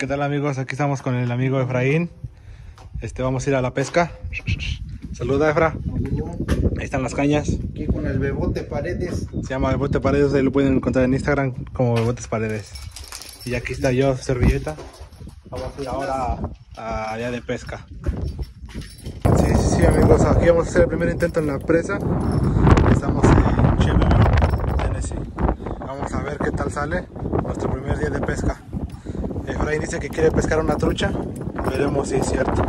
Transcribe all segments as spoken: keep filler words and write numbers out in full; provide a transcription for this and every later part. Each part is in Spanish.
¿Qué tal, amigos? Aquí estamos con el amigo Efraín. Este, vamos a ir a la pesca. Saluda, Efra. Ahí están las cañas. Aquí con el Bebote Paredes. Se llama Bebote Paredes, ahí lo pueden encontrar en Instagram como Bebotes Paredes. Y aquí está yo, servilleta. Vamos a ir ahora a, a área de pesca. Sí, sí, sí, amigos, aquí vamos a hacer el primer intento en la presa. Estamos en Cheverly, Tennessee. Vamos a ver qué tal sale nuestro primer día de pesca. Efraín dice que quiere pescar una trucha. Veremos si es cierto.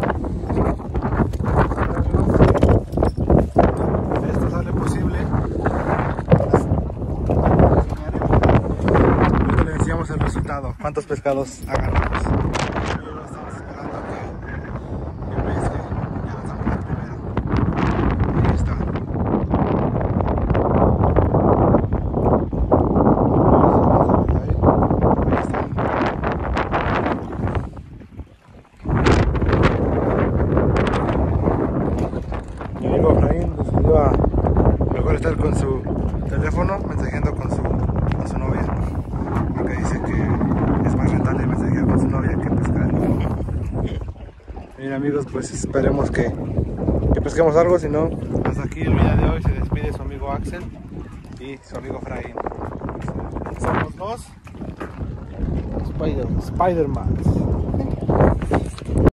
Esto sale posible. Ahorita le enseñamos el resultado. ¿Cuántos pescados agarramos? Estamos esperando a que, que pesque. Ya lanzamos la primera. Ahí está. Mi amigo Efraín decidió a mejor estar con su teléfono mensajeando con su, con su novia, porque dice que es más rentable mensajear con su novia que pescar. Bien, amigos, pues esperemos que, que pesquemos algo. Si no, hasta aquí el video de hoy. Se despide su amigo Axel y su amigo Efraín. Somos los Spider- Spider-Man.